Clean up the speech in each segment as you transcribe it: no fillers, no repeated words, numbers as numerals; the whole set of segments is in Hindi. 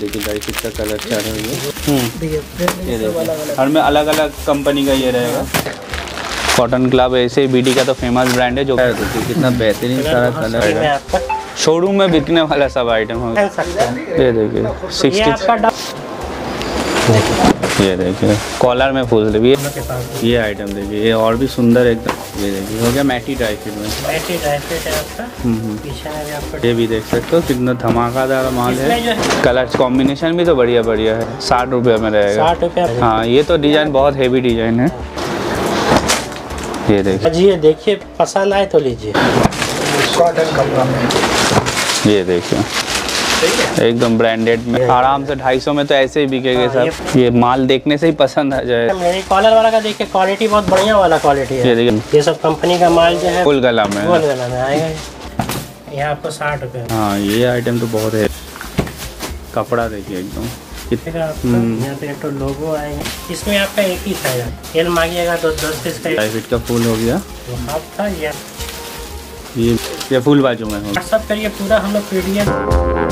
देखिए गाइस कितना कलर चार्ट है ये देखिए, हर में अलग अलग कंपनी का ये रहेगा। कॉटन क्लब ऐसे बीडी का तो फेमस ब्रांड है जो देखिए कितना बेहतरीन सारा कलर है। शोरूम में बिकने वाला सब आइटम होगा। ये देखिए 60, ये देखिए कॉलर में फुल स्लीव, ये आइटम देखिए, ये और भी सुंदर एकदम। ये देखिए हो गया मैटी ड्राई फिट में, मैटी ड्राई फिट है आपका। पीछे में आपका ये भी देख सकते हो कितना धमाकेदार माल है। कलर कॉम्बिनेशन भी तो बढ़िया बढ़िया है। 60 रुपये में रहेगा। 60 रुपये। हाँ ये तो डिजाइन बहुत हेवी डिजाइन है। ये देखिए, देखिए पसंद आए तो लीजिए। कॉटन कपड़ा में ये देखिए एकदम ब्रांडेड में आराम से 250 में तो ऐसे ही बिकेंगे सब। ये माल देखने से ही पसंद आ जाए। मेरी कॉलर वाला का देखिए क्वालिटी बहुत बढ़िया वाला क्वालिटी है। ये देखिए ये सब कंपनी का माल जो है फुल गला में, फुल गला में आएगा। ये आपको 60 रुपये। हाँ ये आइटम तो बहुत है। कपड़ा देखिए एकदम यहाँ पे तो लोगो आएंगे। इसमें आपका एक ही साइज एल मांगिएगा तो 10 पीस का ड्राई फिट का फुल हो गया। हाफ था ये फुल बाजू में हो। सब करिए पूरा हम लोग पीडीएफ।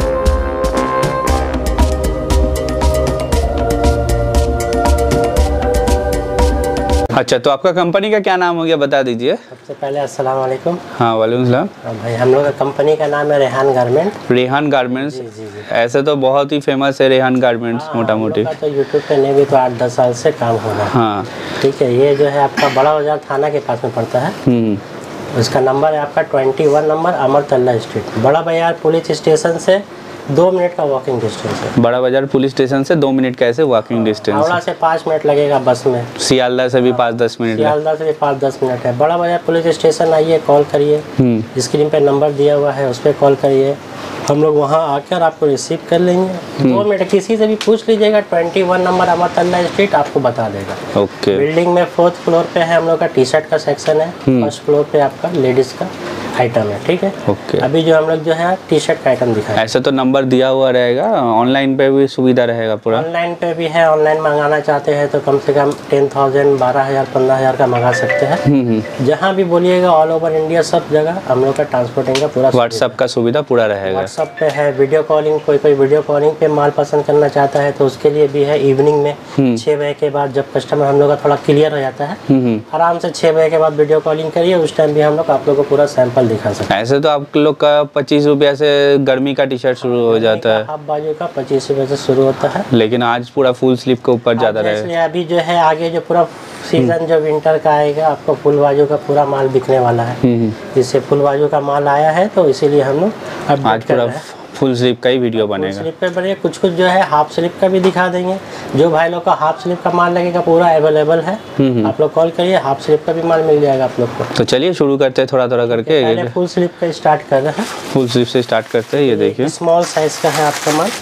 अच्छा तो आपका कंपनी का क्या नाम हो गया बता दीजिए। सबसे पहले अस्सलाम वालेकुम। हाँ वालेकुम सलाम। भाई हम लोग का कंपनी का नाम है रेहान गारमेंट। रेहान गारमेंट्स। जी। ऐसे तो बहुत ही फेमस है रेहान गारमेंट्स। मोटा मोटी तो यूट्यूब पे नहीं भी तो 8-10 साल से काम हो रहा है। हाँ ठीक है। ये जो है आपका बड़ा बाजार थाना के पास में पड़ता है। उसका नंबर है आपका 21 नंबर अमरतल्ला स्ट्रीट, बड़ा बाजार पुलिस स्टेशन से 2 मिनट का वॉकिंग डिस्टेंस है। बड़ा बाजार पुलिस स्टेशन से 2 मिनट का ऐसे वॉकिंग डिस्टेंस। हावड़ा से 5 मिनट लगेगा बस में। सियालदा से भी 5-10 मिनट। सियालदा से भी 5-10 मिनट है। बड़ा बाजार पुलिस स्टेशन आइए, कॉल करिए। स्क्रीन पे नंबर दिया हुआ है उस पर कॉल करिए। हम लोग वहाँ आकर आपको रिसीव कर लेंगे। 2 मिनट किसी से भी पूछ लीजिएगा। 21 नंबर अमरतल्ला स्ट्रीट आपको बता देगा। ओके। बिल्डिंग में 4th फ्लोर पे है हम लोग का टी शर्ट का सेक्शन है। 1st फ्लोर पे आपका लेडीज का आइटम है। ठीक है। ओके। अभी जो हम लोग जो है टी शर्ट का आइटम दिखाएं। ऐसे तो नंबर दिया हुआ रहेगा। ऑनलाइन पे भी सुविधा रहेगा पूरा। ऑनलाइन पे भी है। ऑनलाइन मंगाना चाहते हैं तो कम से कम 10,000 12,000 15,000 का मंगा सकते हैं। जहाँ भी बोलिएगा ऑल ओवर इंडिया सब जगह हम लोग का ट्रांसपोर्टिंग का पूरा व्हाट्सएप का सुविधा पूरा रहेगा। व्हाट्सएप पे है। वीडियो कॉलिंग, कोई वीडियो कॉलिंग पे माल पसंद करना चाहता है तो उसके लिए भी है। इवनिंग में 6 बजे के बाद जब कस्टमर हम लोग का थोड़ा क्लियर हो जाता है, आराम से 6 बजे के बाद वीडियो कॉलिंग करिए। उस टाइम भी हम लोग आप लोग को पूरा सैंपल दिखा सकते हैं। ऐसे तो आप लोग का 25 रुपया से गर्मी का टी शर्ट शुरू हो जाता है। हाफ बाजू का 25 रुपये से शुरू होता है। लेकिन आज पूरा फुल स्लीव के ऊपर ज़्यादा रहेगा। अभी जो है आगे जो पूरा सीजन जो विंटर का आएगा आपको फुल बाजू का पूरा माल बिकने वाला है। इससे फुल बाजू का माल आया है तो इसीलिए हम लोग आज पूरा फुल स्लीव का ही वीडियो बनेगा। स्लीव पे बनेगा। कुछ जो है हाफ स्लीव का भी दिखा देंगे। जो भाई लोग का हाफ स्लीव का माल लगेगा पूरा अवेलेबल है। आप लोग कॉल करिए, हाफ स्लीव का भी माल मिल जाएगा आप लोग को। तो चलिए शुरू करते हैं थोड़ा थोड़ा करके। पहले फुल स्लीव का स्टार्ट कर रहे हैं। फुल स्लीव से स्टार्ट करते हैं। ये देखिए स्मॉल साइज का है आपका माल।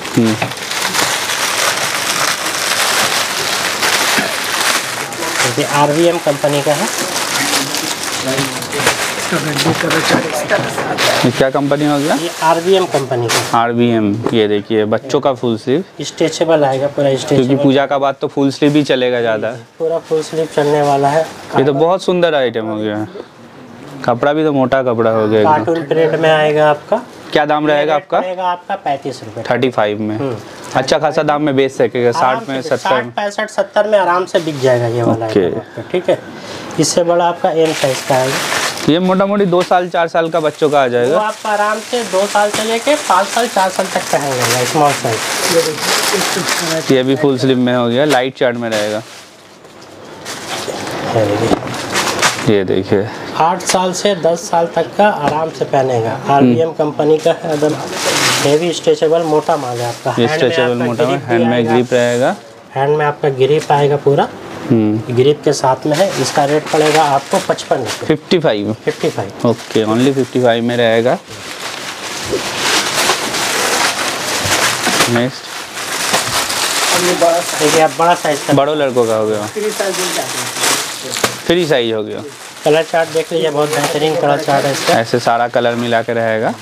ये RVM कंपनी का है। ये क्या कंपनी हो गया? ये RVM कंपनी का। RVM। ये देखिए बच्चों का फुल स्लीव स्ट्रेचेबल आएगा पूरा स्ट्रेचेबल। क्योंकि पूजा का बाद तो फुल स्लीव ही चलेगा ज़्यादा। पूरा फुल स्लीव चलने वाला है। ये तो बहुत सुंदर आइटम हो गया। कपड़ा भी तो मोटा कपड़ा हो गया। कार्टून प्रिंट में आएगा आपका। क्या दाम रहेगा आपका? 35 रुपये। 35 में अच्छा खासा दाम में बेच सकेगा। 60 में 70 65 70 में आराम से बिक जाएगा ये वाला। ठीक है। इससे बड़ा आपका M साइज का आएगा। ये मोटा मोटी 2 साल 4 साल का बच्चों का आ जाएगा। तो आपका आराम से 2 साल से लेके 5 साल 4 साल तक पहनेगा स्मॉल साइज। ये भी फुल स्लीव में हो गया। लाइट चार्ट में रहेगा। ये देखिए 8 साल से 10 साल तक का आराम से पहनेगा। RVM कंपनी का है। एकदम हेवी स्ट्रेचेबल मोटा माल है आपका। स्ट्रेचेबल मोटा में हैंड में ग्रिप रहेगा। हैंड में आपका ग्रिप आएगा पूरा। ग्रिप के साथ में है। इसका रेट पड़ेगा आपको 55। 55। ओके ओनली 55 में रहेगा। नेक्स्ट देखिए आप बड़ा साइज का। बड़ों लड़कों का हो गया। फ्री साइज हो गया। कलर चार्ट देख लीजिए बहुत बेहतरीन कलर चार्ट है इसका। ऐसे सारा कलर मिला के रहेगा।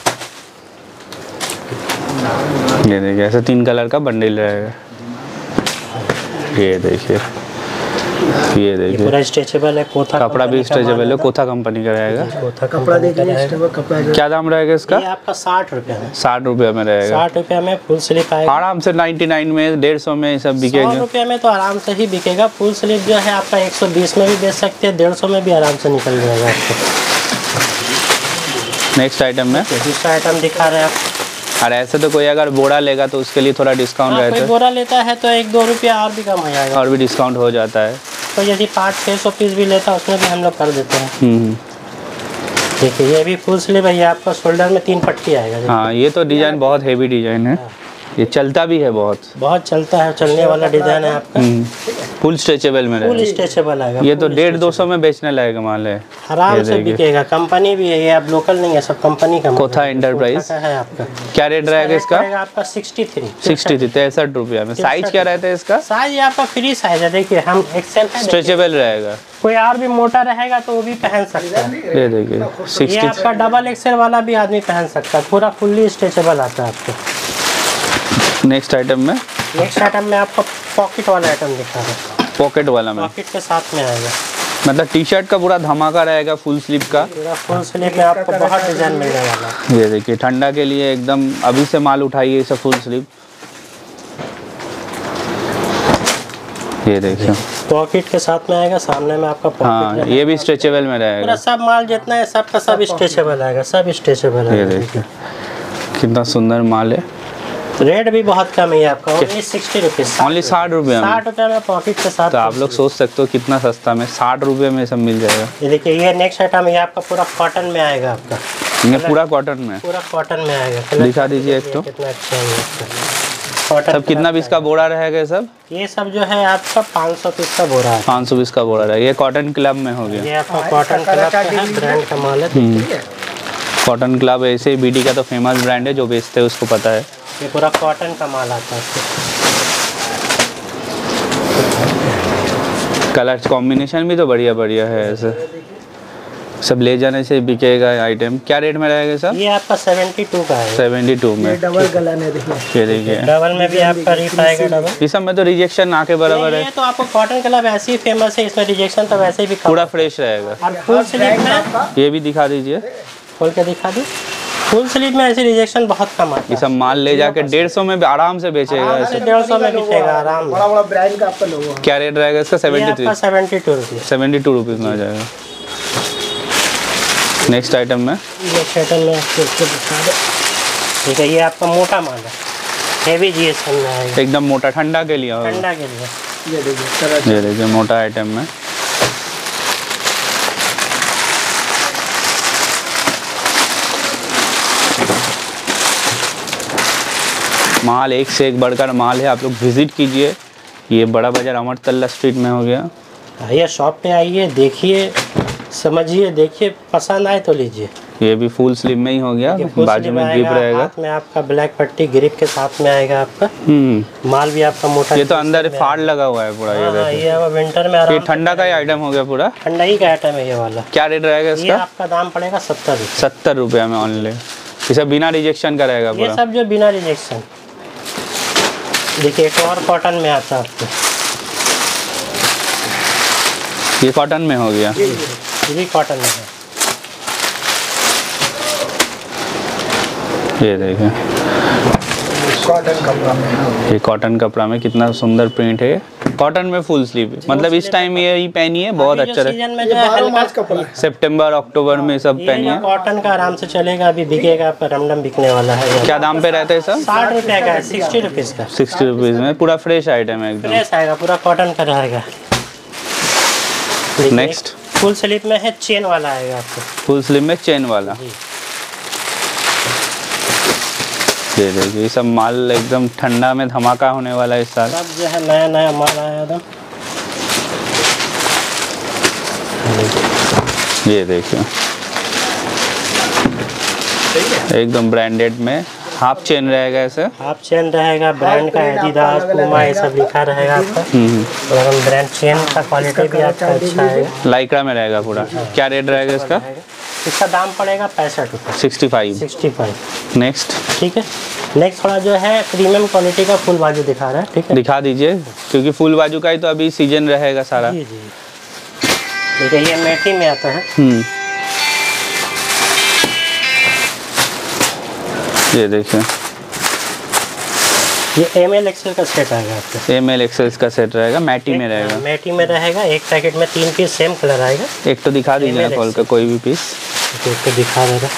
ये देखिए ऐसे 3 कलर का बंडल रहेगा। ये देखिए ये देखिए पूरा स्ट्रेचेबल है, कोथा कपड़ा भी स्ट्रेचेबल है, कोथा कंपनी का रहेगा। कोथा कपड़ा देखिए, क्या दाम रहेगा इसका? ये आपका 60 रुपये में, 60 रुपये में रहेगा। 60 रुपये में फुल स्लीव आएगा। आराम से 99 में, 150 में ये सब बिकेगा। 100 रुपये में तो आराम से ही बिकेगा। फुल स्लीव जो है आपका 120 में भी बेच सकते हैं, 150 में भी आराम से निकल जाएगा आपको। नेक्स्ट आइटम में दूसरा आइटम दिखा रहे हैं आप। और ऐसे तो कोई अगर बोरा लेगा तो उसके लिए थोड़ा डिस्काउंट रहता कोई है। बोरा लेता है तो 1-2 रुपया और भी कम हो जाएगा, और भी डिस्काउंट हो जाता है। तो यदि 500-600 पीस भी लेता है उसमें भी हम लोग कर देते हैं। देखिए ये भी फुल स्लीव है, ये आपका शोल्डर में 3 पट्टी आएगा। हाँ, ये तो डिजाइन बहुत हेवी डिजाइन है, ये चलता भी है, बहुत चलता है, चलने वाला डिजाइन है आपका। फुल स्ट्रेचेबल में फुल रहेगा। स्ट्रेचेबल आएगा। ये तो 150-200 में बेचने लायक माल है, आराम से बिकेगा। कंपनी भी है, ये आप लोकल नहीं है, सब कंपनी का। कोथा एंटरप्राइज है आपका। क्या रेट रहेगा इसका? आपका 63 63 रुपया में। साइज क्या रहता है इसका? साइज आपका फ्री साइज है, देखिए हम एक्सेल है, स्ट्रेचेबल रहेगा। कोई और भी मोटा रहेगा तो वो भी पहन सकता है। ये देखिए ये 60। आपका डबल एक्सेल वाला भी आदमी पहन सकता है, पूरा फुल्ली स्ट्रेचेबल आता है आपको। नेक्स्ट आइटम में आपको पॉकेट वाला आइटम दिखा रहे हैं। पॉकेट वाला में पॉकेट के साथ में आएगा, मतलब टी शर्ट का पूरा धमाका रहेगा, फुल स्लीव का। पूरा फुल स्लीव में आपको बहुत डिजाइन मिलने वाला है। ये देखिए ठंडा के लिए एकदम अभी से माल उठाइए, सब फुल स्लीव। ये देखिए पॉकेट के साथ में आएगा, सामने में आपका पॉकेट। हाँ, ये भी स्ट्रेचेबल में रहेगा। पूरा सब माल जितना है सब का सब स्ट्रेचेबल आएगा, सब स्ट्रेचेबल ये आएगा। देखिए कितना सुंदर माल है। रेट भी बहुत कम है आपका, ओनली 60 रुपीज़। ओनली 60 रुपये में। 60 रुपये में पॉकेट के साथ। तो आप लोग सोच सकते हो कितना सस्ता में 60 रुपये में सब मिल जाएगा। ये देखिए ये नेक्स्ट आइटम, ये आपका पूरा कॉटन में आएगा आपका। ये पूरा कॉटन में, पूरा कॉटन में आएगा। दिखा दीजिए एक तो। कितना अच्छा है कॉटन। सब कितना पीस का बोरा रहेगा सब? ये सब जो है आपका 500 पीस का बोरा है। 500 पीस का बोरा रहेगा। ये कॉटन क्लब में हो गया। ये आपका कॉटन क्लब का है, ब्रांड का माल है। कॉटन क्लब ऐसे बीडी का तो फेमस ब्रांड है, जो बेचते हैं उसको पता है। ये पूरा कॉटन का माल आता है। कलर कॉम्बिनेशन भी तो बढ़िया बढ़िया है, ऐसे सब ले जाने से बिकेगा आइटम। क्या रेट में रहेगा सर? ये आपका 72 का है। 72 में। डबल गलन है, देखिए। ये देखिए डबल में भी आपका रिप आएगा डबल। इस सब में तो रिजेक्शन ना के बराबर है। ये तो आपको कॉटन क्लब ऐसे ही फेमस है, इसमें रिजेक्शन तो वैसे भी पूरा फ्रेश रहेगा। और फुल स्लीव में ये भी दिखा दीजिए, खोल के दिखा दी। फुल स्लीव में ऐसे रिजेक्शन बहुत कम आता है। ये सब माल ले जाके 150 में आराम से बेचेगा। ऐसे 150 में बिकेगा आराम। बड़ा ब्रांड का आपका लोगो। क्या रेट रहेगा इसका? 72 रुपये। 72 रुपीज़ में आ जाएगा। नेक्स्ट आइटम में ठीक है, ये आपका मोटा माल है, हेवी जीएसएम में आएगा, एकदम मोटा, ठंडा के लिए होगा। ठंडा के लिए। ये देखिए मोटा आइटम में। माल एक से एक बढ़कर माल है, आप लोग विजिट कीजिए। ये बड़ा बाजार अमरतल्ला स्ट्रीट में हो गया। आइए शॉप पे आइए, देखिए, समझिए, देखिए, पसंद आए तो लीजिए। ये भी फुल स्लीव में ही हो गया, बाजू में ग्रिप रहेगा। हाथ में आपका ब्लैक पट्टी ग्रिप के साथ में आएगा आपका। माल भी आपका मोटा। ये तो अंदर फाड़ लगा हुआ है पूरा। ये देखिए, ये अब विंटर में ये ठंडा का ही आइटम हो गया पूरा। ठंडा ही का आइटम है ये वाला। क्या रेट रहेगा ये इसका? आपका दाम पड़ेगा 70 रुपये। 70 रुपये में ऑनली। ये सब बिना रिजेक्शन का रहेगा ये पूरा। सब जो बिना रिजेक्शन। देखिए एक और कॉटन में आता है आपको। ये कॉटन में हो गया। ये भी कॉटन में है। ये देखें कॉटन कपड़ा में। ये कॉटन कपड़ा में कितना सुंदर प्रिंट है। कॉटन में फुल स्लीव, मतलब इस टाइम ये ही पहनिए, बहुत अच्छा है। सीजन में जो है हल्का कपड़ा है। सितंबर अक्टूबर में सब पहनिए। कॉटन का आराम से चलेगा, अभी बिकेगा, आपका रमडम बिकने वाला है। क्या दाम पे रहता है सर? 60 रुपये का है, 60 रुपीज़ का। 60 रुपीज़ में पूरा फ्रेश आइटम है एकदम। फ्रेश आएगा, पूरा कॉटन का रहेगा। नेक्स्ट फुल स्लीव में है, चेन वाला आएगा आपको। फुल स्लीव में चेन वाला। ये देखिए ये सब माल एकदम ठंडा में धमाका होने वाला है इस साल। सब जो है नया नया माल आया एकदम। ये देखिए एकदम ब्रांडेड में हाफ चेन रहेगा ऐसे। हाफ चेन रहेगा, ब्रांड का एडिडास, पूमा ये सब लिखा रहेगा आपका। और ब्रांड चेन का क्वालिटी भी आपका अच्छा है। लाइक्रा में रहेगा पूरा। क्या रेट रहेगा इसका? इसका दाम पड़ेगा 65 रुपये। 65। 65। नेक्स्ट ठीक है। नेक्स्ट थोड़ा जो है प्रीमियम क्वालिटी का फुल बाजू दिखा रहा है, ठीक है। दिखा दीजिए, क्योंकि फुल बाजू का ही तो अभी सीजन रहेगा सारा। जी जी, देखिए ये मैटी में आता है। ये देखिए, ये ML XL का सेट आएगा आपका। ML XL का सेट रहेगा, मैटी में रहेगा। मैटी में रहेगा, एक पैकेट में 3 पीस सेम कलर आएगा। एक तो दिखा दीजिए खोल का कोई भी पीस। एक तो दिखा देगा।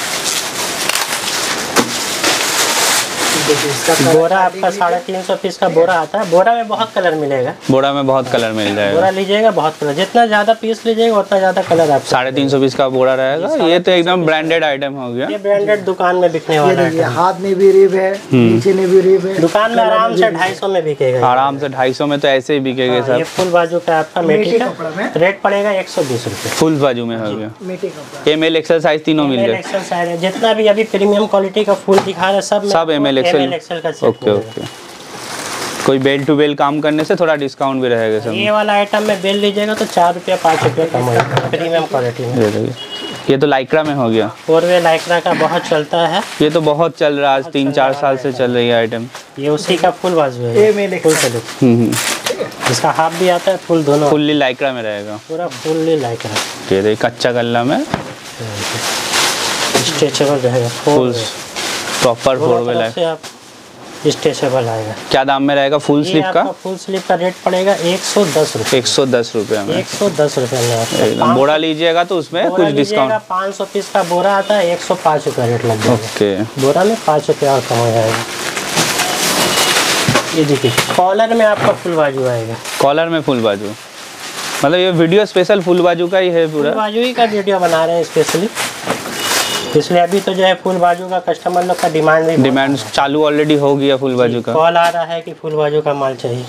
बोरा आपका 350 पीस का बोरा आता है। बोरा में बहुत कलर मिलेगा। बोरा में बहुत कलर मिल जाएगा। बोरा लीजिएगा बहुत कलर, जितना ज्यादा पीस लीजिएगा उतना ज्यादा कलर आपको। 350 पीस का बोरा रहेगा। ये तो एकदम ब्रांडेड आइटम हो गया। ये ब्रांडेड दुकान में बिकने वाला है। हाथ में भी रिब है, नीचे में भी रिब है। दुकान में आराम से 250 में बिकेगा। आराम से 250 में तो ऐसे ही बिकेगा सब। ये फुल बाजू का आपका मेटी का रेट पड़ेगा 120 रुपए। फुल बाजू में हो गया। ML XL साइज तीनों मिल गए। जितना भी अभी प्रीमियम क्वालिटी का फुल दिखा रहे सब ML XL का सेट। ओके। कोई बेल टू बेल काम करने से थोड़ा डिस्काउंट भी रहेगा सब। ये वाला आइटम में बेल लीजिएगा तो 4 रुपया 5 रुपया कम होगा प्रीमियम क्वालिटी में। ये तो लाइक्रा में हो गया। 4-वे लाइक्रा का बहुत चलता है। ये तो बहुत चल रहा है, आज 3-4 साल से चल रही है आइटम। ये उसी का फुल बाजू है, फुल चलू। इसका हाफ भी आता है, फुल दोनों। फुल्ली लाइक्रा में रहेगा, पूरा फुल्ली लाइक्रा। ये कच्चा गल्ला में स्ट्रेचेबल रहेगा, फुल प्रॉपर 4-वे लाइक्रा। स्ट्रेचेबल आएगा। क्या दाम में रहेगा फुल स्लीव का? फुल स्लीव का रेट पड़ेगा 110 रुपये। 110 रुपये में। 110 रुपये में एकदम। बोरा लीजिएगा तो उसमें कुछ डिस्काउंट। 500 पीस का बोरा आता है, 105 रुपये रेट लग जाएगा। ओके। बोरा में 5 रुपये और कम हो जाएगा। ये देखिए कॉलर में आपका फुल बाजू आएगा। कॉलर में फुल बाजू, मतलब ये वीडियो स्पेशल फुल बाजू का ही है पूरा। फुल बाजू ही का वीडियो बना रहे हैं स्पेशली, इसलिए अभी तो जो है फुल बाजू का कस्टमर लोग का डिमांड चालू ऑलरेडी हो गया फुल बाजू का। कॉल आ रहा है कि फुल बाजू का माल चाहिए।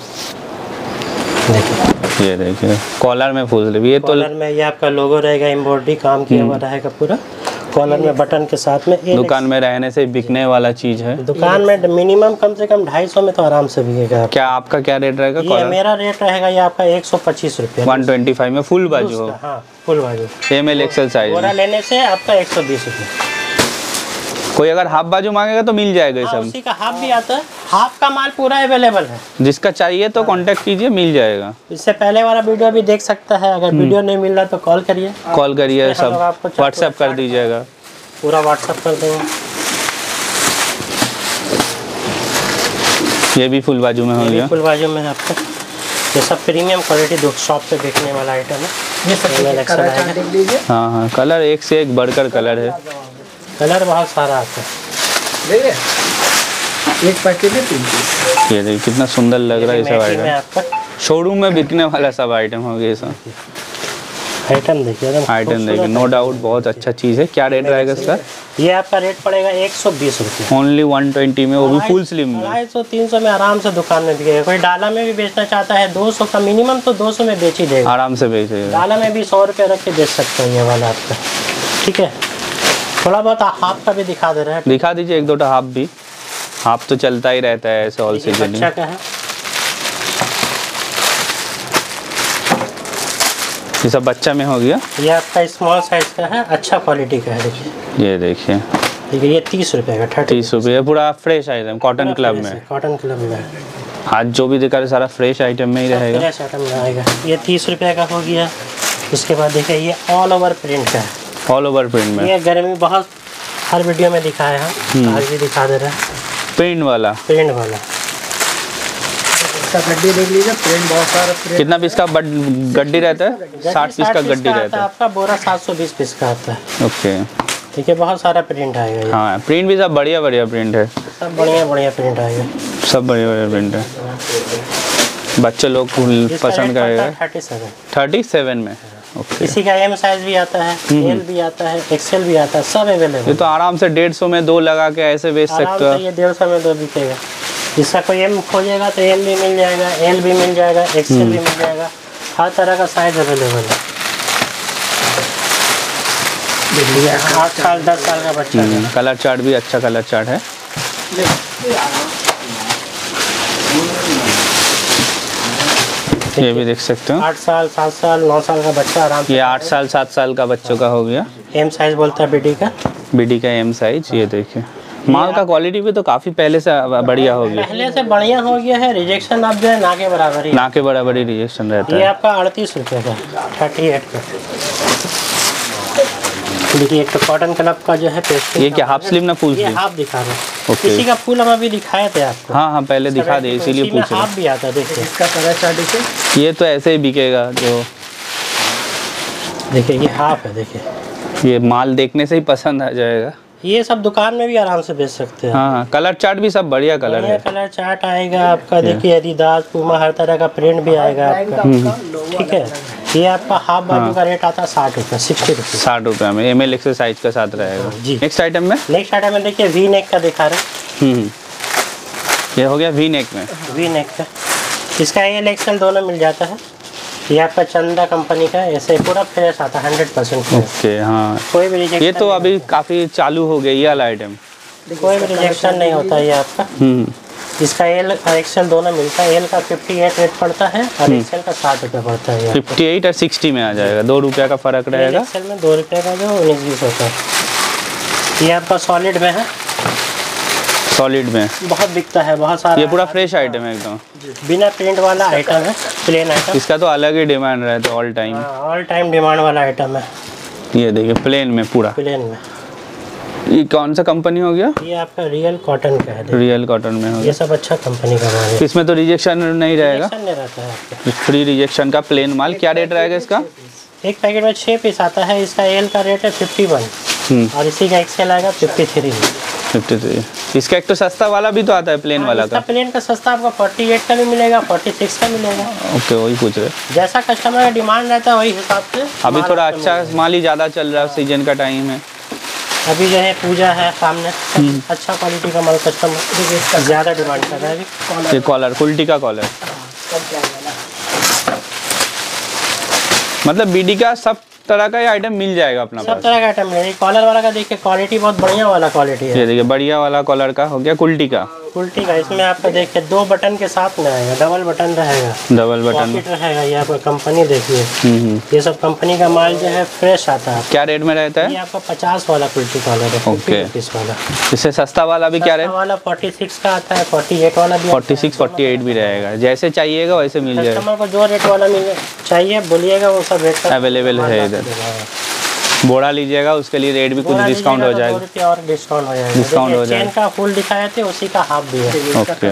देखिए ये देखिए कॉलर में फुल स्लीव। ये तो कॉलर में ये आपका लोगो रहेगा, एम्ब्रॉयडरी काम किया हुआ रहेगा पूरा कॉलर में बटन के साथ में। दुकान में रहने से बिकने वाला चीज है। दुकान में मिनिमम कम से कम 250 में तो आराम से बिकेगा। क्या आपका क्या रेट रहेगा? ये मेरा रेट रहेगा ये आपका 125 रुपये। 125 में फुल बाजू हो। हाँ फुल बाजू ML XL साइज। बोरा लेने से आपका 120 रुपये। कोई अगर हाफ बाजू मांगेगा तो मिल जाएगा ये सब। उसी का हाफ भी आता है, हाफ का माल पूरा अवेलेबल है। जिसका चाहिए तो कांटेक्ट कीजिए, मिल जाएगा। इससे पहले वाला वीडियो भी देख सकता है। अगर वीडियो नहीं मिल रहा तो कॉल करिए, सब व्हाट्सएप कर दीजिएगा, पूरा व्हाट्सएप कर देंगे। ये भी फुल बाजू में हो गया। फुल बाजू में आपका ये सब प्रीमियम क्वालिटी दो शॉप पे बेचने वाला आइटम है। ये सब हाँ कलर एक से एक बढ़कर कलर है। कलर बहुत सारा आता है। एक पैकेट में 3 पीस। ये देखिए कितना सुंदर लग रहा है ये सब आइटम। शोरूम में बिकने वाला सब आइटम हो गया सब। आइटम देखिए नो डाउट बहुत अच्छा चीज़ है। क्या रेट रहेगा इसका? ये आपका रेट पड़ेगा 120 रुपये। ओनली 120 में, वो भी फुल स्लिम में। 250-300 में आराम से दुकान में बिकेगा। कोई डाला में भी बेचना चाहता है 200 का मिनिमम तो 200 में बेच ही देगा, आराम से बेचेगा। डाला में भी 100 रुपये रख के बेच सकते हैं ये वाला आपका। ठीक है, थोड़ा बहुत हाफ का भी दिखा दे रहा है। दिखा दीजिए 1-2 हाफ भी। हाफ तो चलता ही रहता है ऐसे ऑल सीजन। अच्छा का है ये सब बच्चा में हो गया। ये आपका स्मॉल साइज का है, अच्छा क्वालिटी का है। देखिए ये देखिए ठीक है, ये 30 रुपये का। 30 रुपये पूरा फ्रेश आइटम कॉटन क्लब में। कॉटन क्लब में आज जो भी दिखा रहे सारा फ्रेश आइटम में ही रहेगा। फ्रेश आइटम में आएगा। ये 30 रुपये का हो गया। उसके बाद देखिए ये ऑल ओवर प्रिंट का है। ऑल ओवर प्रिंट में ये गर्मी बहुत हर वीडियो में दिखाया है, आज भी दिखा दे रहा है। प्रिंट वाला गड्डी देख लीजिए, प्रिंट बहुत सारा। कितना पीस का गड्डी रहता है? 60 पीस का गड्डी रहता है। आपका बोरा 720 पीस का आता है। ओके ठीक है, बहुत सारा प्रिंट आएगा। हाँ प्रिंट भी सब बढ़िया प्रिंट है। सब बढ़िया प्रिंट आएगा। सब बढ़िया प्रिंट है। बच्चे लोग पसंद करेगा। 37 में। Okay. इसी का M साइज भी आता है, L भी आता है, XL भी आता है, सब अवेलेबल। ये तो आराम से 150 में 2 लगा के ऐसे बेच सकते हो। ये 150 में 2 बिकेगा। इसका कोई M खोजेगा तो M भी मिल जाएगा, L भी मिल जाएगा, XL भी मिल जाएगा। हर तरह का साइज अवेलेबल है। 8 साल 10 साल का बच्चा है। कलर चार्ट भी अच्छा कलर चार्ट है। ये भी देख सकते हो। 8 साल 7 साल 9 साल का बच्चा आराम से। ये 8 साल 7 साल का बच्चों का हो गया। M साइज बोलता है BD का। BD का M साइज। ये देखिए माल का क्वालिटी भी तो काफी पहले से बढ़िया हो गया, पहले से बढ़िया हो गया है। रिजेक्शन अब जो है ना के बराबर ही, ना के बराबर ही रिजेक्शन रहता ये है। आपका 38 रुपये का 38 का। देखिए एक तो कॉटन क्लब का जो है पेस्ट, ये क्या हाफ स्लीव ना फुल ये स्लीव? हाफ दिखा रहे हैं। ओके। इसी का फुल हम अभी दिखाए थे आपको। हाँ हाँ पहले दिखा दे, इसीलिए इसी में पूछ रहा हाफ भी आता है। देखिए इसका कलर चार्ट देखिए, ये तो ऐसे ही बिकेगा जो, देखिए ये हाफ है। देखिए ये माल देखने से ही पसंद आ जाएगा। ये सब दुकान में भी आराम से बेच सकते हैं। हाँ कलर चार्ट भी सब बढ़िया कलर बढ़िया है। कलर चार्ट आएगा आपका। देखिए एडिडास पूमा हर तरह का प्रिंट भी आएगा आपका, ठीक है। ये आपका हाफ बाजू का रेट आता है 60 रुपये, 60 रुपये। 60 रुपये में ML एक्सरसाइज का साथ रहेगा जी। नेक्स्ट आइटम में नेक्स्ट आइटम में देखिए वी नेक का दिखा रहे हैं। ये हो गया वी नेक में। वी नेक का इसका AL XL दोनों मिल जाता है। ये आपका चंदा कंपनी का ऐसे पूरा फ्रेश आता है 100% फ्रेश। ओके हाँ, कोई भी रिजेक्शन, ये तो अभी काफी चालू हो गया ये वाला आइटम। कोई भी रिजेक्शन नहीं होता है ये आपका। इसका AL XL दोनों मिलता है। L का 58 रेट पड़ता है और XL का 60 रुपये पड़ता है। 58 और 60 में आ जाएगा, 2 रुपये का फर्क रहेगा। XL में 2 रुपये का जो 19-20 होता है। ये आपका सॉलिड में है, सॉलिड में बहुत बिकता है, बहुत सारा। ये पूरा फ्रेश आइटम है एकदम, बिना प्रिंट वाला आइटम है, प्लेन आइटम। इसका तो अलग ही डिमांड रहता है all time. All time demand वाला आइटम है। ये देखिए प्लेन में पूरा। प्लेन में ये कौन सा कंपनी हो गया? ये आपका रियल कॉटन का है। रियल कॉटन में हो ये गया। सब अच्छा कंपनी का माल है। इसमें तो रिजेक्शन नहीं रहेगा, रिजेक्शन नहीं रहता है आपका। फ्री रिजेक्शन का प्लेन माल। क्या रेट रहेगा इसका? एक पैकेट में 6 पीस आता है। इसका L का रेट है 51 और इसी का XL आएगा 53। 53। इसका एक तो सस्ता वाला भी तो आता है प्लेन वाला इसका का। प्लेन का सस्ता आपको 48 का भी मिलेगा, 46 का मिलेगा। ओके वही पूछ रहे। जैसा कस्टमर का डिमांड रहता है वही हिसाब से अभी माल थोड़ा आपको अच्छा मिलेगा। माल ही ज़्यादा चल रहा है, सीजन का टाइम है। अभी जो है पूजा है सामने, अच्छा क्वालिटी का माल कस्टमर ज़्यादा डिमांड कर रहा है अभी। ये कॉलर, कुल्टी का कॉलर, मतलब BD का सब तरह का ये आइटम मिल जाएगा अपना सब पास। तरह का आइटम मिलेगा। कॉलर वाला का देखिए क्वालिटी बहुत बढ़िया वाला क्वालिटी है। ये देखिए बढ़िया वाला कॉलर का हो गया, कुल्टी का। उल्टी का इसमें आपका देखिए 2 बटन के साथ में आएगा, डबल बटन रहेगा, डबल बटन। पॉकेट रहेगा। ये आपका कंपनी देखिए, ये सब कंपनी का माल जो है फ्रेश आता है। क्या रेट में रहता ये है? आपका 50 वाला कुल्टी कॉलर है, 50 ओके। रुपीस वाला। इससे सस्ता वाला भी क्या सस्ता रेट? वाला 46 का आता है, 48 वाला भी आता है। 46, 48 भी रहेगा, जैसे चाहिएगा वैसे मिल जाएगा। कस्टमर को जो रेट वाला मिले चाहिए बोलिएगा, वो सब रेट का अवेलेबल है इधर। बोरा लीजिएगा उसके लिए रेट भी कुछ बोरा डिस्काउंट हो लीजिएगा तो जाएगा। 2 रुपया और डिस्काउंट हो जाएगा। डिस्काउंट हो देखिए, चेन जाएगा। का फुल दिखाए थे, उसी का हाफ भी है। ओके,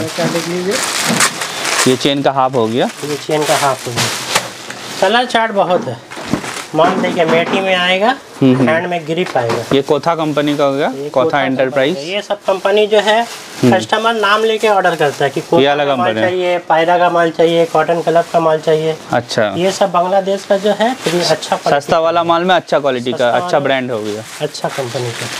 ये चेन का हाफ हो गया। ये चेन का हाफ हो गया। कलर चार्ट बहुत है। मान देखिए मेटी में आएगा, हैंड में ग्रिप आएगा। ये कोथा कंपनी का हो गया, कोथा एंटरप्राइज। ये सब कंपनी जो है कस्टमर नाम लेके ऑर्डर करता है कि कोथा ये अलग का माल कंपनी है। चाहिए, पायरा का माल चाहिए, कॉटन क्लब का माल चाहिए। अच्छा, ये सब बांग्लादेश का जो है फिर अच्छा quality सस्ता वाला माल में अच्छा क्वालिटी का, सस्ता अच्छा वाला- ब्रांड हो गया। अच्छा कंपनी का।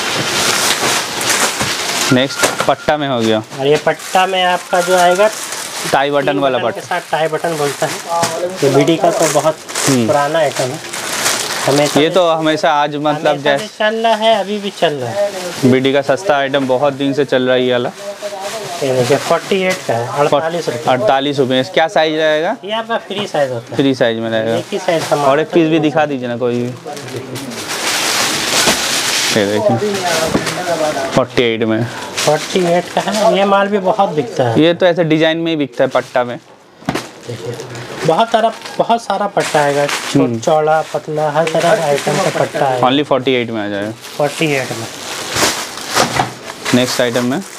नेक्स्ट पट्टा में हो गया, और ये पट्टा में आपका जो आएगा टाई बटन वाला बटन के पट्टा। साथ टाई बटन बोलता है। तो बीडी का तो बहुत पुराना आइटम है, हमेशा ये तो हमेशा आज मतलब हमेशा से चल रहा है, अभी भी चल रहा है। BD का सस्ता आइटम बहुत दिन से चल रहा है ये वाला। ये देखिए 48 का है, 48 रुपये। 48 रुपये। क्या साइज रहेगा? ये आपका फ्री साइज होता है, फ्री साइज में रहेगा। एक ही साइज का माल और एक पीस भी दिखा दीजिए ना कोई भी। ये देखिए 48 में। 48 का है। ये माल भी बहुत बिकता है। ये तो ऐसे डिजाइन में ही बिकता है पट्टा में। देखिए बहुत सारा पट्टा आएगा, चौड़ा पतला हर तरह का आइटम का पट्टा आएगा। ओनली 48 में आ जाएगा। 48 में। नेक्स्ट आइटम में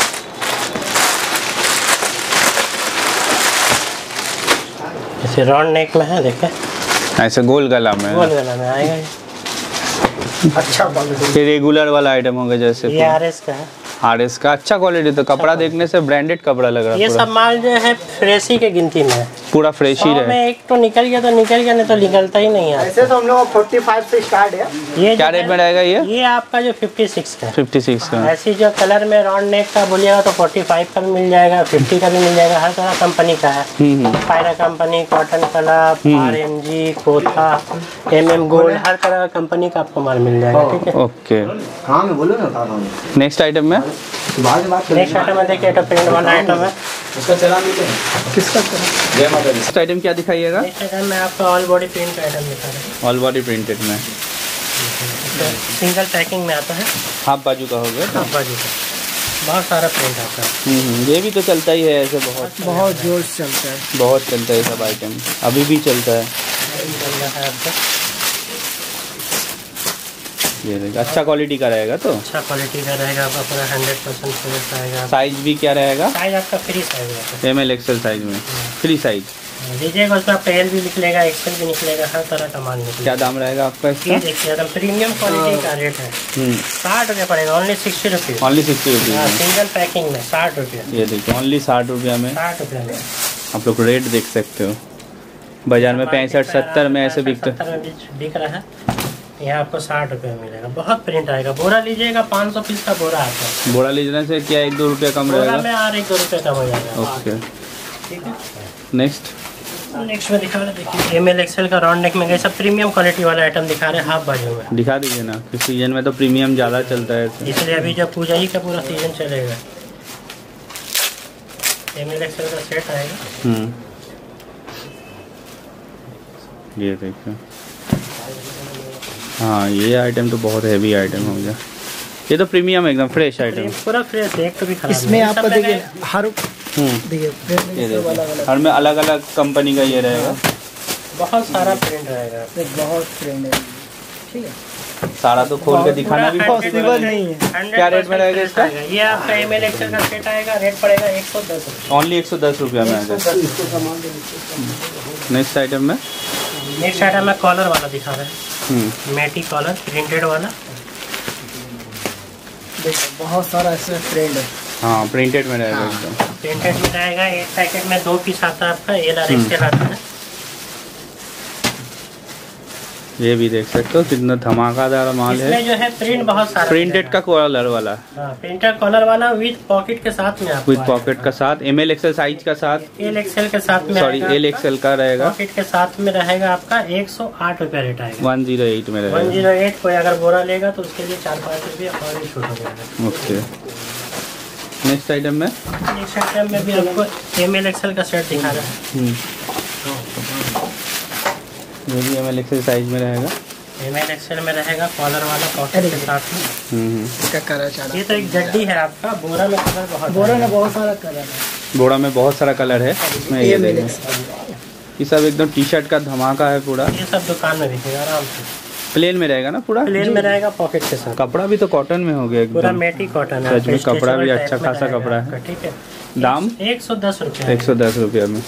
जैसे राउंड नेक में है, देखिए ऐसे गोल गला में। गोल गला में आएगा। ये अच्छा क्वालिटी। ये रेगुलर वाला आइटम होगा जैसे ये RS का है। RS का। अच्छा क्वालिटी, तो कपड़ा देखने से ब्रांडेड कपड़ा लग रहा है ये पूरा। सब माल जो है फ्रेश ही के गिनती में है। पूरा फ्रेश ही 100 रहे। में एक तो निकल गया तो निकल गया, नहीं तो निकलता ही नहीं है। ऐसे तो हम लोग 45 से स्टार्ट है। ये क्या जो रेट है, में रहेगा ये? ये आपका जो 56 का है। 56 का। ऐसी जो कलर में राउंड नेक का बोलिएगा तो 45 का भी मिल जाएगा, 50 का भी मिल जाएगा। हर तरह कंपनी का है। पायरा कंपनी, कॉटन क्लब, RMG, कोथा, MM गोल्ड, हर तरह का कंपनी का आपको माल मिल जाएगा। ठीक है। ओके, हाँ मैं बोलो ना था। नेक्स्ट आइटम में नेक्स्ट आइटम में देखिए तो प्रिंट वाला आइटम है। उसका चला किसका जय माता दी। नेक्स्ट आइटम क्या दिखाइएगा? नेक्स्ट आइटम में आपका ऑल बॉडी प्रिंट का आइटम दिखा रहे हैं। ऑल बॉडी प्रिंटेड में। सिंगल पैकिंग में आता है, हाफ बाजू का हो गया। हाफ बाजू का बहुत सारा प्रिंट आता है। ये भी तो चलता ही है ऐसे, बहुत जोर से चलता है, बहुत चलता है सब आइटम, अभी भी चलता है। ये देखिए अच्छा क्वालिटी का रहेगा, तो अच्छा क्वालिटी का रहेगा आपका, पूरा 100% फ्रेश आएगा। साइज भी क्या रहेगा? साइज आपका फ्री साइज है, ML XL साइज में फ्री साइज लीजिएगा। उसमें आपका L भी निकलेगा, XL भी निकलेगा, हर तरह का माल निकलेगा। क्या दाम रहेगा आपका इसका? ये देखिए एकदम प्रीमियम क्वालिटी का रेट है। 60 रुपये पड़ेगा, only 60 rupees. Only 60 rupees single packing में 60 रुपये। ये देखिए ओनली 60 रुपये में, 60 रुपये में आप लोग रेट देख सकते हो। बाजार में 65-70 में ऐसे बिकते बिक रहा है, यहाँ आपको 60 रुपये में मिलेगा। बहुत प्रिंट आएगा। बोरा लीजिएगा 500 पीस का बोरा आता है। बोरा लीजने से क्या 1-2 रुपये कम बोरा रहेगा? में और 1-2 रुपये कम हो जाएगा। ओके, ठीक है। नेक्स्ट नेक्स्ट में दिखा रहे, देखिए ML XL का राउंड नेक में गए, सब प्रीमियम क्वालिटी वाला आइटम दिखा रहे हैं हाफ बाजू में। दिखा दीजिए ना, इस सीजन में तो प्रीमियम ज़्यादा चलता है इसलिए अभी जब पूजा ही का पूरा सीजन चलेगा। ML XL का सेट आएगा। ये देखिए, हाँ ये आइटम तो बहुत हैवी आइटम हो गया। ये तो प्रीमियम एकदम फ्रेश आइटम, पूरा फ्रेश, देख तो भी खराब इसमें आपको देखिए हर हर में अलग अलग कंपनी का ये रहेगा। बहुत सारा प्रिंट रहेगा, बहुत प्रिंट है। ठीक है, सारा तो खोल के दिखाना भी पॉसिबल नहीं है। क्या रेट में रहेगा इसका? ये आपका ML XL का सेट आएगा, रेट पड़ेगा 110 रुपये। ओनली 110 रुपया में आएगा। नेक्स्ट आइटम में, नेक्स्ट आइटम में कॉलर वाला दिखा रहे हैं, मैटी कॉलर प्रिंटेड वाला। देखो बहुत सारा ऐसे प्रिंट है। हाँ प्रिंटेड में रहेगा एकदम। प्रिंटेड में रहेगा, एक पैकेट में 2 पीस आता है आपका, LR XL आता है। ये भी देख सकते हो कितना धमाकेदार माल है। इसमें जो है प्रिंट बहुत सारा, प्रिंटेड का कॉलर वाला, प्रिंटेड कॉलर वाला विद पॉकेट के साथ में, विद पॉकेट का साथ, ML XL साइज का साथ, L XL के साथ में, सॉरी L XL का रहेगा। पॉकेट के साथ में रहेगा आपका 108 रुपया रेट आएगा। 108 में रहेगा। 108। कोई अगर बोरा लेगा तो उसके लिए 4-5 रुपये और ही छूट हो जाएगा। ओके, नेक्स्ट आइटम में, नेक्स्ट आइटम में भी आपको ML XL का सेट दिखा रहा है। ये भी ML XL साइज में रहेगा। ML XL में रहेगा, कॉलर वाला पॉकेट के साथ में। इसका कलर चाला, ये तो एक जड्डी है आपका। बोरा में कलर बहुत, बोरा में बहुत सारा कलर है। बोरा में बहुत सारा कलर है इसमें। ये देखिए, ये सब एकदम टी-शर्ट का धमाका है पूरा। ये सब दुकान में बिकेगा आराम से। प्लेन में रहेगा ना पूरा? प्लेन में रहेगा, पॉकेट के साथ। कपड़ा भी तो कॉटन में हो गया पूरा एकदम, मेटी कॉटन है। सच में कपड़ा भी अच्छा खासा कपड़ा है। ठीक है, दाम 110 रुपये। 110 रुपया में।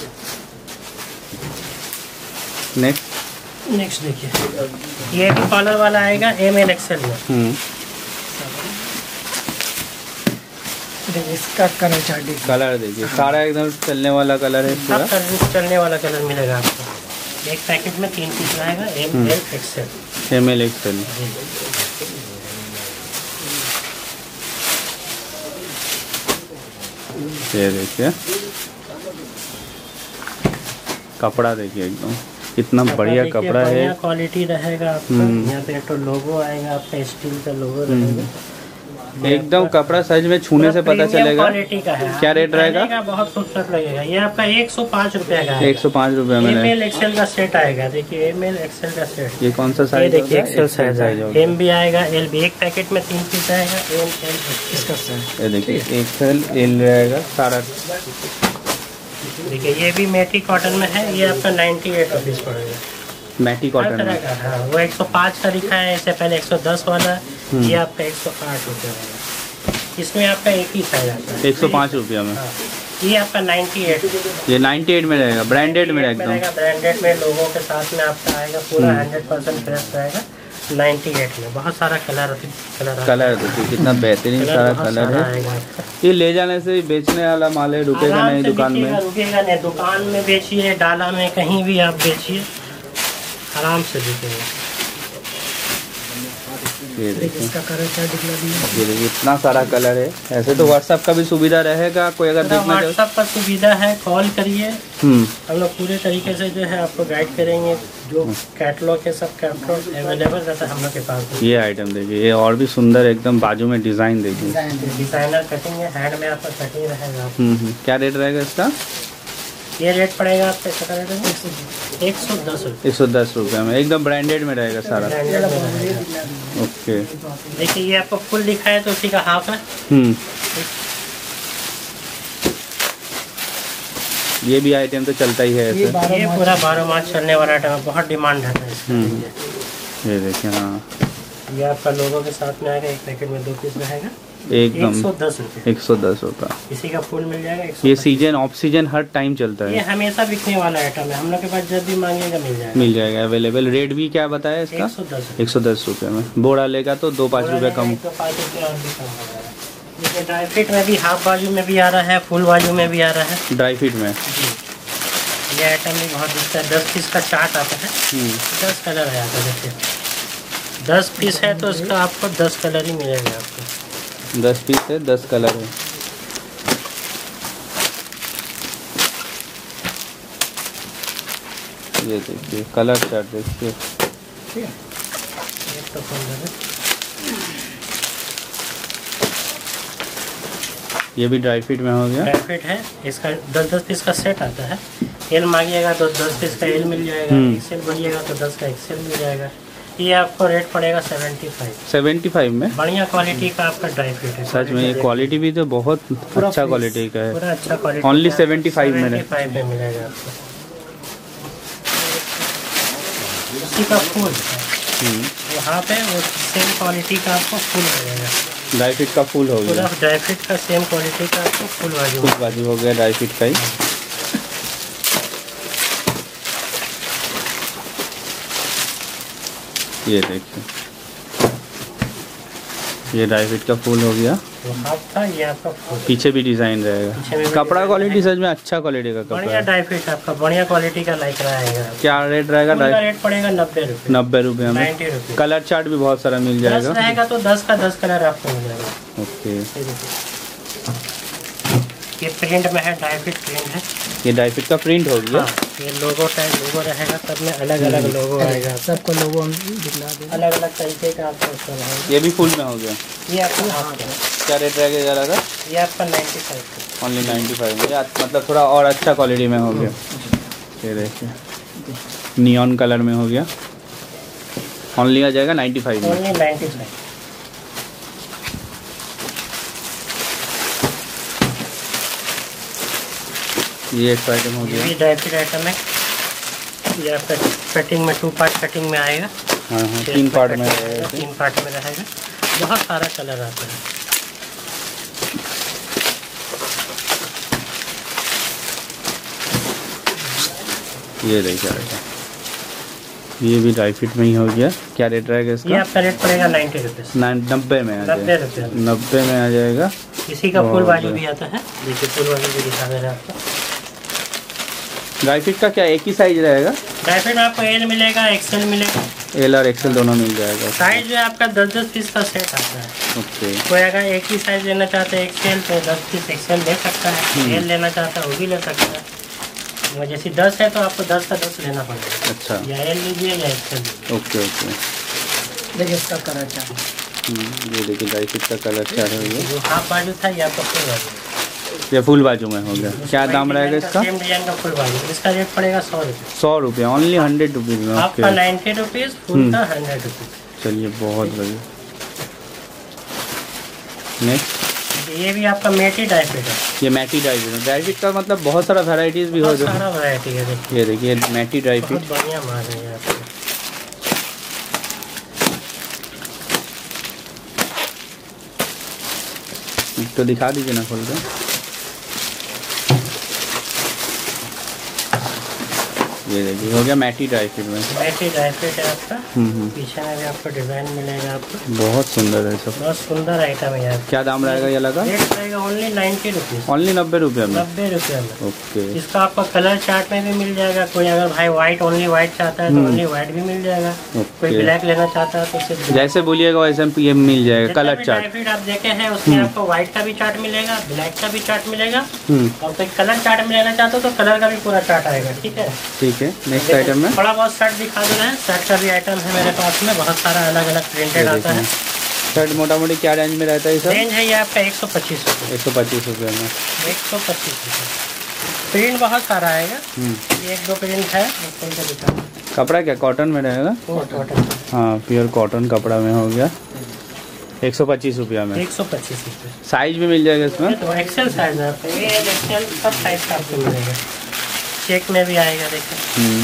नेक्स्ट देखिए, ये भी कॉलर वाला आएगा ML XL में। इसका कलर चार्ट, कलर देखिए, सारा एकदम चलने वाला कलर है पूरा। चलने वाला कलर मिलेगा आपको। एक पैकेट में 3 पीस रहेगा, ML XL। ML XL ये देखिए, कपड़ा देखिए एकदम इतना बढ़िया कपड़ा है। क्वालिटी रहेगा आपका। यहाँ पे तो लोगो आएगा आपका, स्टील का लोगो रहेगा एकदम। कपड़ा सच में छूने से पता चलेगा। क्वालिटी का है। क्या रेट रहेगा? बहुत खूबसूरत लगेगा। ये आपका 105 रुपये का है। 105 रुपये में ML XL का सेट आएगा। देखिए ML XL का सेट। ये कौन सा साइज? देखिए XL साइज है। M भी आएगा, L भी। एक पैकेट में 3 पीस आएगा। इसका साइज ये देखिए, XL L रहेगा सारा। देखिए ये भी मेटी कॉटन में है। ये आपका 98 रुपीज़ पड़ेगा। मैटी कॉटन में। हाँ, वो 105 का लिखा है, इससे पहले 110 वाला। ये आपका 108 रुपये रहेगा। इसमें आपका एक ही साइज आता है। 105 रुपया में। ये आपका 98। ये 98 में रहेगा, ब्रांडेड में एकदम। ब्रांडेड में लोगों के साथ में आपका आएगा, पूरा 100% फ्रेश रहेगा। 98 में बहुत सारा कलर देखिए कितना बेहतरीन सारा कलर है। ये ले जाने से बेचने वाला माल है, रुकेगा नहीं दुकान में। रुकेगा नहीं, दुकान में बेचिए, डाला में कहीं भी आप बेचिए, आराम से बिकेगा। ये देखिए, इसका कलर चार्ट दिखला दिया। ये देखिए इतना सारा कलर है। ऐसे तो व्हाट्सएप का भी सुविधा रहेगा, कोई अगर देखना चाहे। व्हाट्सएप का सुविधा है, कॉल करिए। हम लोग पूरे तरीके से जो है आपको गाइड करेंगे। जो कैटलॉग है, सब कैटलॉग अवेलेबल रहता है हम लोग के पास। ये आइटम देखिए, ये और भी सुंदर एकदम। बाजू में डिजाइन देखिए, डिजाइनर कटिंग है, हैंड में आपका कटिंग रहेगा। क्या रेट रहेगा इसका? ये रेट पड़ेगा आपका 110 रुपये। 110 रुपये में एकदम ब्रांडेड में रहेगा सारा। ओके देखिए ये आपको फुल दिखा है तो उसी का हाफ है। ये भी आइटम तो चलता ही है ऐसे। ये पूरा 12 मास चलने वाला आइटम है, बहुत डिमांड है इसका। ये देखिए, हाँ ये आपका लोगो के साथ में आएगा, एक पैकेट में 2 पीस रहेगा, एकदम 110 रुपये। 110 रुपये। इसी का फुल मिल जाएगा। ये सीजन ऑफ सीजन हर टाइम चलता है, ये हमेशा बिकने वाला आइटम है, हम लोग के पास जब भी मांगेगा मिल जाएगा अवेलेबल। रेट भी क्या बताया इसका? 110 रुपये में। बोरा लेगा तो 2-5 रुपये कम। ड्राई फिट में भी हाफ बाजू में भी आ रहा है, फुल बाजू में भी आ रहा है। ड्राई फिट में ये आइटम भी बहुत दिखता है। 10 पीस का चार्ट आता है, 10 कलर है आता है। देखिए 10 पीस है तो इसका आपको 10 कलर ही मिलेगा। आपको 10 पीस है, 10 कलर है। ये देखिए कलर चार्ट देखिए। ये भी ड्राई फिट में हो गया। ड्राई फिट है, इसका 10-10 पीस का सेट आता है। एल मांगिएगा तो 10 पीस का एल मिल जाएगा, एक्सेल बोलिएगा तो 10 का एक्सेल मिल जाएगा। ये आपको रेट पड़ेगा 75 में। बढ़िया क्वालिटी का आपका ड्राई फिट है। सच में ये क्वालिटी भी तो बहुत अच्छा क्वालिटी का है। पूरा अच्छा क्वालिटी। ओनली 75 में मिलेगा आपको। उसी का फुल वहाँ पे वो सेम क्वालिटी का आपको फुल मिलेगा। ड्राई फिट का फुल हो गया। पूरा ड्राई फिट का सेम क्वालिटी का आपको फुल बाजू हो गया ड्राई फिट का ही। ये देखिए ये ड्राई फिट का फुल हो गया। हाफ था, ये आपका फुल। पीछे भी डिजाइन रहेगा। कपड़ा क्वालिटी सच में अच्छा क्वालिटी का कपड़ा बढ़िया ड्राई फिट आपका बढ़िया क्वालिटी का लाइक रहेगा। क्या रेट रहेगा? रेट पड़ेगा 90 रुपये। 90 रुपये में 90 रुपये। कलर चार्ट भी बहुत सारा मिल जाएगा। 10 रहेगा तो 10 का 10 कलर आपको मिल जाएगा। ओके ये प्रिंट में है, ड्राई फिट प्रिंट है। ये ड्राई फिट का प्रिंट हो गया। ये लोगो टाइप लोगो रहेगा, सब में अलग अलग लोगो आएगा। सबको लोगो हम दिखला दें, अलग अलग तरीके का आपको रहेगा। ये भी फुल में हो गया। ये आपको क्या रेट रहेगा ज़्यादा? ये आपका 95 ओनली 95 में। मतलब थोड़ा और अच्छा क्वालिटी में हो गया। ये देखिए नियॉन कलर में हो गया। ओनली आ जाएगा 95 में। ओनली 95। ये एक आइटम हो गया। ये ड्राई फिट आइटम है। ये आपका कटिंग में 2 पार्ट कटिंग में आएगा। हाँ 3 पार्ट में रहेगा। 3 पार्ट में रहेगा। बहुत सारा कलर आता है। ये देखिए ये भी ड्राई फिट में ही हो गया। क्या रेट रहेगा इसका? ये आपका रेट पड़ेगा 90 रुपये। 90 में आ जाएगा। 90 में आ जाएगा। इसी का फुल बाजू भी आता है। देखिए फुल बाजू भी दिखा दे रहा है आपको। ड्राई फिट का क्या एक ही साइज रहेगा? ड्राई फिट आपको एल मिलेगा, एक्सेल मिलेगा। एल और एक्सेल दोनों मिल जाएगा। साइज जो है आपका 10-10 पीस का सेट आता है। ओके कोई अगर एक ही साइज लेना चाहते हैं एक्सेल तो 10 पीस एक्सेल ले सकता है। एल लेना चाहता है वो भी ले सकता है। जैसे 10 है तो आपको 10 का 10 लेना पड़ेगा। अच्छा या एल लीजिए या एक्सेल लीजिए। ओके देखिए इसका कलर क्या है। ये देखिए ड्राई फिट का कलर क्या है? जो हाफ बाजू था ये आपका फुल बाजू। ये फुल बाजू में हो गया। क्या दाम रहेगा इसका? सेम डिजाइन का फुल बाजू। इसका रेट पड़ेगा 100 रुपये। 100 रुपये। ओनली 100 रुपीज़ में। आपका 90 रुपीज़, फुल का 100 रुपीज़। चलिए बहुत बढ़िया। नेक्स्ट ये भी आपका मैटी ड्राई फिट है। ये मैटी ड्राई फिट है। ड्राई फिट का मतलब बहुत सारा वैरायटीज भी हो सारा वैरायटी है। देखिए ये देखिए मैटी ड्राई फिट। बहुत बढ़िया माल है ये आपको। तो दिखा दीजिए ना खोल के। ये देखिए हो गया मैटी ड्राई फिट में। मैटी ड्राई फिट है आपका। पीछे में भी आपको डिजाइन मिलेगा आपको। बहुत सुंदर है सब। बहुत सुंदर आइटम है यार। क्या दाम रहेगा ये लगा? रेट रहेगा ओनली 90 रुपीज़। ओनली 90 रुपये में। 90 रुपये में। ओके। इसका आपका कलर चार्ट में भी मिल जाएगा। कोई अगर भाई व्हाइट ओनली व्हाइट चाहता है तो ओनली व्हाइट भी मिल जाएगा। कोई ब्लैक लेना चाहता है तो सिर्फ जैसे बोलिएगा वैसे ये मिल जाएगा। कलर चार्ट फिट आप देखे हैं उसमें आपको व्हाइट का भी चार्ट मिलेगा, ब्लैक का भी चार्ट मिलेगा और कोई कलर चार्ट में लेना चाहते हो तो कलर का भी पूरा चार्ट आएगा। ठीक है ठीक है। नेक्स्ट आइटम में थोड़ा बहुत शर्ट दिखा दे रहे हैं। शर्ट का भी आइटम है मेरे पास में। बहुत सारा अलग अलग प्रिंटेड आता है। शर्ट मोटा मोटी क्या रेंज में रहता है? ये सब रेंज है ये आपका 125 रुपये। 125 रुपये में। 125 रुपये। प्रिंट बहुत सारा आएगा, एक दो प्रिंट है, कपड़ा क्या कॉटन में रहेगा? कॉटन, हाँ प्योर कॉटन कपड़ा में हो गया। 125 रुपया में। 125 रुपये। साइज भी मिल जाएगा इसमें? तो एक्सेल साइज है, ये एक्सेल सब साइज का आपको मिलेगा। चेक में भी आएगा, देखिए।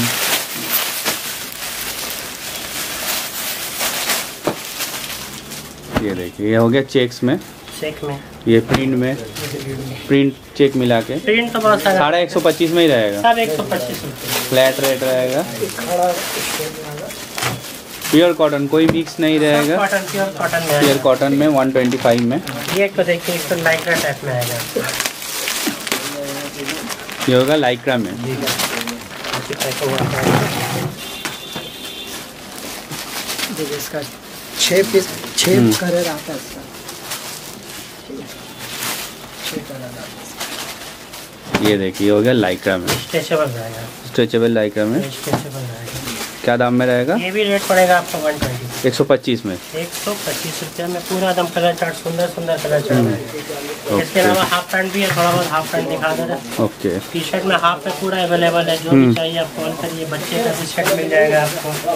ये देखिए, ये हो गया चेक्स में। चेक में, ये प्रिंट में, प्रिंट चेक मिला के प्रिंट तो बहुत सारा 125 में ही रहेगा। सब 125 रुपये फ्लैट रेट रहेगा। प्योर कॉटन, कोई मिक्स नहीं रहेगा। कॉटन, प्योर कॉटन में, प्योर कॉटन में 125 में। ये तो देखिए, एक तो लाइक्रा टाइप में आएगा। ये होगा लाइक्रा में। इसका 6 पीस 6 कलर आता है इसका। ये देखिए, हो गया लाइक्रा में। स्ट्रेचेबल रहेगा, स्ट्रेचेबल लाइक्रा में। स्ट्रेचेबल रहेगा। क्या दाम में रहेगा? ये भी रेट पड़ेगा आपको 120, 125 में। 125 रुपये में पूरा एकदम कलर चार्ट, सुंदर सुंदर कलर चार्ट है। इसके अलावा हाफ पैंट भी है, थोड़ा बहुत हाफ पैंट दिखा दे रहा है। ओके। टी शर्ट में हाफ पे पूरा अवेलेबल है, जो भी चाहिए आप कॉल करिए। बच्चे का टी शर्ट मिल जाएगा आपको।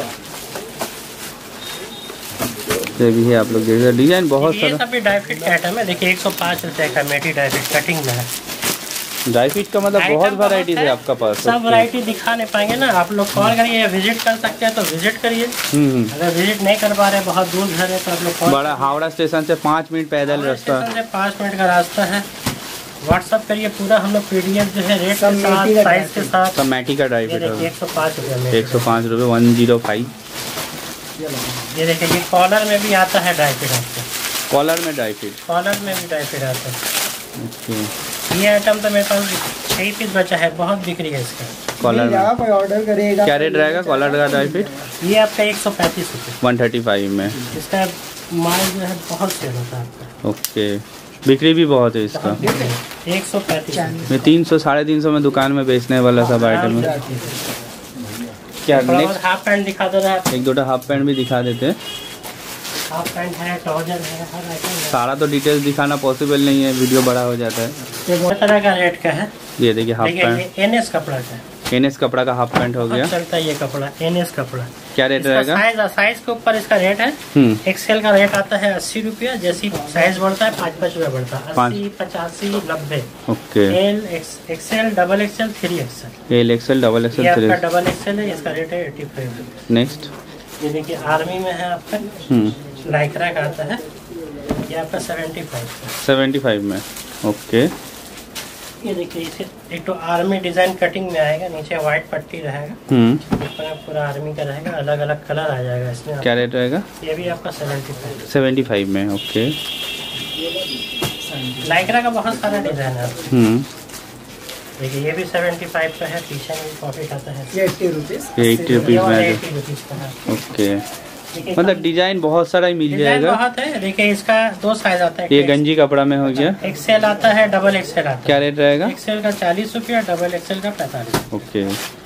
ये भी है, आप लोग देखिए डिजाइन बहुत सारा। ये सब भी ड्राई फिट का आइटम है। देखिए 105 रुपये का मेटी ड्राई फिट कटिंग में है। ड्राई फिट का मतलब बहुत वैरायटीज है आपका पास। सब वैरायटी दिखा नहीं पाएंगे ना, आप लोग कॉल करिए या विजिट कर सकते हैं तो विजिट करिए। अगर विजिट नहीं कर पा रहे, बहुत दूर घर है, तो आप लोग बड़ा हावड़ा स्टेशन से 5 मिनट पैदल रास्ता, 5 मिनट का रास्ता है। व्हाट्सअप करिए, पूरा हम लोग PDF जो है रेट के साथ, साइज के साथ। सब मैटी का ड्राई फिट है। 105 रुपये में, 105 रुपये, 105। ये देखिए, ये कॉलर में भी आता है ड्राई फिट आपको। कॉलर में ड्राई फिट? कॉलर में भी ड्राई फिट आता है। ओके। ये आइटम तो मेरे पास 6 पीस बचा है, बहुत बिक्री है इसका। कॉलर में कोई ऑर्डर करेगा, क्या रेट रहेगा कॉलर का ड्राई फिट? ये आपका 135 रुपये, 135 में। इसका माल जो है बहुत सेल होता है आपका। ओके, बिक्री भी बहुत है इसका। 135 मैं 300 350 में दुकान में बेचने वाला सब आइटम है। क्या नेक्स्ट? हाफ पैंट दिखा दो रहा है। एक दो हाफ पैंट भी दिखा देते हैं। हाफ पैंट है, ट्राउजर है, हर आइटम है। सारा तो डिटेल्स दिखाना पॉसिबल नहीं है, वीडियो बड़ा हो जाता है। ये बहुत तरह का रेट का है। ये देखिए हाफ पैंट, ये NS कपड़ा का है। NS कपड़ा का हाफ पैंट हो गया। चलता है ये कपड़ा, NS कपड़ा। क्या रेट रहेगा? साइज के ऊपर इसका रेट है। एक्सेल का रेट आता है 80 रुपया, जैसी साइज बढ़ता है 5-5 रुपया बढ़ता है। 80, 85, 90। Okay. L XL, double XL, 3XL। L XL, double XL, ये आपका डबल एक्सेल है, इसका रेट है 85। नेक्स्ट, ये देखिए आर्मी में है आपका, लाइक्रा का आता है, ये आपका 75 में। ओके। ये देखिए, इसे एक तो आर्मी डिजाइन कटिंग में आएगा, नीचे व्हाइट पट्टी रहेगा, ऊपर पूरा आर्मी का रहेगा, अलग अलग कलर आ जाएगा इसमें। क्या रेट रहेगा? ये भी आपका 75 में। ओके। लाइक्रा का बहुत सारा डिजाइन है। देखिए ये भी 75 का है, पीछे में पॉकेट आता है। ये 80 रुपीज़, 80 रुपीज़ में। 80 रुपीज़ का है। ओके, मतलब डिजाइन बहुत सारा ही मिल जाएगा। बहुत है। देखिए इसका 2 साइज आता है। ये गंजी कपड़ा में हो गया। एक्सेल आता है, डबल एक्सेल आता है। क्या रेट रहेगा? एक्सेल का 40 रुपया, डबल एक्सेल का 45। ओके।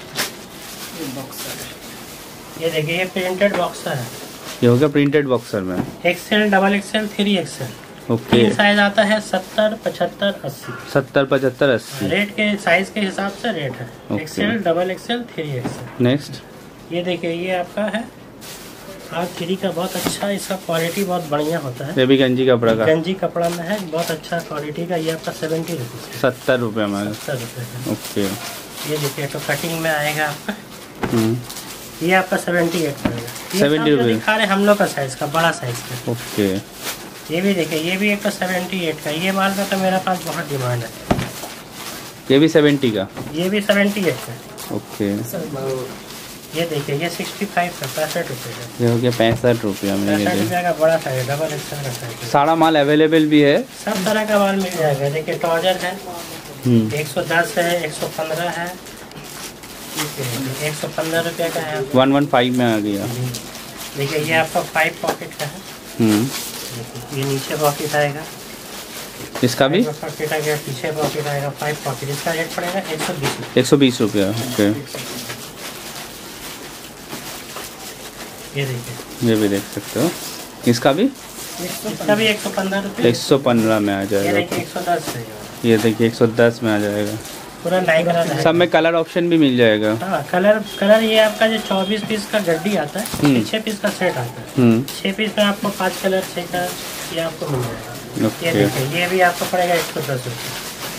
ये देखिए, ये प्रिंटेड बॉक्सर है। ये हो गया प्रिंटेड बॉक्सर में। XL, double XL, 3XL। Okay. Size आता है 70, 75, 80। 70, 75, 80। रेट के साइज के हिसाब से रेट है। Excel, double XL, 3XL। Next, ये देखिए, ये आपका है R3 का, बहुत अच्छा, इसका क्वालिटी बहुत बढ़िया होता है। ये भी गंजी कपड़ा का? गंजी कपड़ा में है, बहुत अच्छा क्वालिटी का। ये आपका 70 रुपीज़, 70 रुपये में। 70 रुपये का। ओके। ये देखिए, तो कटिंग में आएगा आपका। ये आपका 78 पड़ेगा। 70 रुपये दिखा रहे हम लोग का साइज का, बड़ा साइज का। ओके। ये भी देखिए, ये भी एक तो 78 का। ये माल का तो मेरे पास बहुत डिमांड है। ये भी 70 का? ये भी 78 का। ओके। ये देखिए, ये 65 का, 65 रुपये का। ये हो गया 65 रुपया में। 65 रुपये का बड़ा साइज, डबल एक्सेल का साइज। सारा माल अवेलेबल भी है, सब तरह का माल मिल जाएगा। देखिए ट्राउजर है, 110 है, 115 है, 115 रुपये का है। 115 में आ गया। देखिए ये आपका 5 पॉकेट का है। ये नीचे पॉकेट आएगा, इसका भी पॉकेट आ गया, पीछे पॉकेट आएगा, 5 पॉकेट। इसका रेट पड़ेगा 120। 120 रुपया। ओके। ये देखिए, ये भी देख सकते हो। इसका भी 115 रुपये। 115 में आ ये जाएगा। देखिए 110 है। ये देखिए 110 में आ जाएगा। पूरा नाइक्रा रहेगा। सब में कलर ऑप्शन भी मिल जाएगा। हाँ, कलर ये आपका जो 24 पीस का गड्डी आता है, 6 पीस का सेट आता है। 6 पीस में आपको 5 कलर 6 कलर ये आपको मिल जाएगा। ये देखिए, ये भी आपको पड़ेगा 110 रुपये।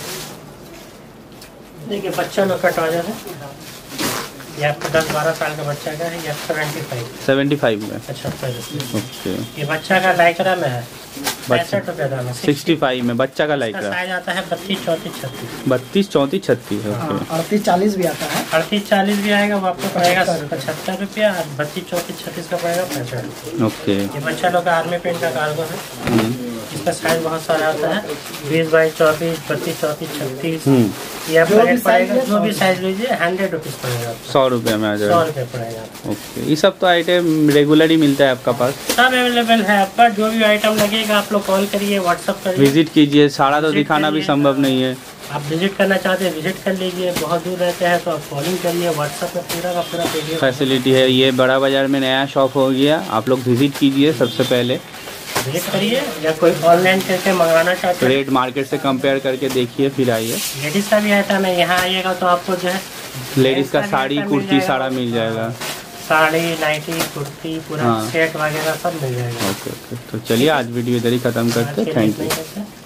देखिए बच्चा लोग का ट्राउजर है, ये आपका 10-12 साल का बच्चा का है, ये 75 में 75 रुपये। ओके, ये बच्चा का लाइक्रा में है, 65 रुपये दाम है। 65 में बच्चा का लाइक्रा साइज आता है 32, 34, 36। 32, 34, 36। 38, 40 भी आता है। 38, 40 भी आएगा, वो आपको पड़ेगा 75 रुपया। 32, 34, 36 का पड़ेगा 65 रुपये। ओके, ये बच्चा लोग का आर्मी पेंट का कार्गो है, इसका साइज बहुत सारा आता है, 20 बाई 24, 32, 34, 36। ये आपका रेट पड़ेगा, जो भी साइज लीजिए 100 रुपीज़ पड़ेगा, 100 रुपये में आ जाएगा। 100 रुपये पड़ेगा। ओके, ये सब तो आइटम रेगुलर ही मिलता है आपका पास? सब अवेलेबल है आपका, जो भी आइटम लगेगा आप लोग कॉल करिए, व्हाट्सअप करिए, विजिट कीजिए। सारा तो दिखाना भी संभव नहीं है। आप विजिट करना चाहते हैं विजिट कर लीजिए, बहुत दूर रहते हैं तो आप कॉलिंग करिए, व्हाट्सएप में पूरा का पूरा वीडियो फैसिलिटी है। ये बड़ा बाजार में नया शॉप हो गया, आप लोग विजिट कीजिए। सबसे पहले विजिट करिए, या कोई ऑनलाइन करके मंगाना चाहते हैं रेट मार्केट से कंपेयर करके देखिए, फिर आइए। लेडीज़ का भी आइटम है, यहाँ आइएगा तो आपको जो है लेडीज़ का साड़ी कुर्ती सारा मिल जाएगा, साड़ी नाइटी कुर्ती पूरा सेट वगैरह सब मिल जाएगा। ओके, तो चलिए आज वीडियो इधर ही ख़त्म करते हैं। Thank you.